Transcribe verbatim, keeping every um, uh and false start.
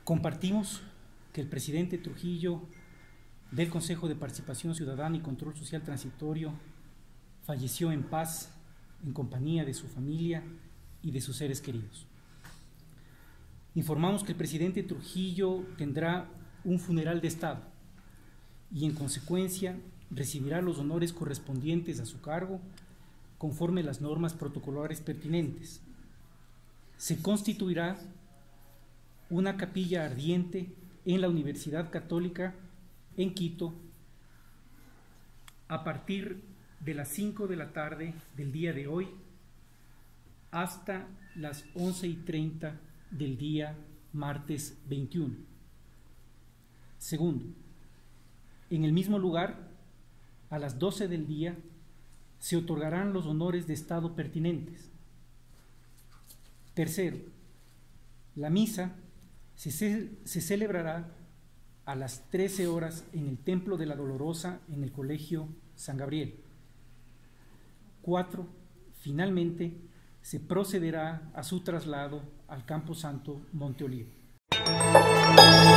Compartimos que el presidente Trujillo del Consejo de Participación Ciudadana y Control Social Transitorio falleció en paz, en compañía de su familia y de sus seres queridos. Informamos que el presidente Trujillo tendrá un funeral de Estado y, en consecuencia, recibirá los honores correspondientes a su cargo conforme las normas protocolares pertinentes. Se constituirá una capilla ardiente en la Universidad Católica en Quito a partir de las cinco de la tarde del día de hoy hasta las once y treinta del día martes veintiuno. Segundo, en el mismo lugar, a las doce del día, se otorgarán los honores de Estado pertinentes. Tercero, la misa se, ce se celebrará a las trece horas en el Templo de la Dolorosa en el Colegio San Gabriel. Cuatro, finalmente, se procederá a su traslado al Camposanto Monte Olivo.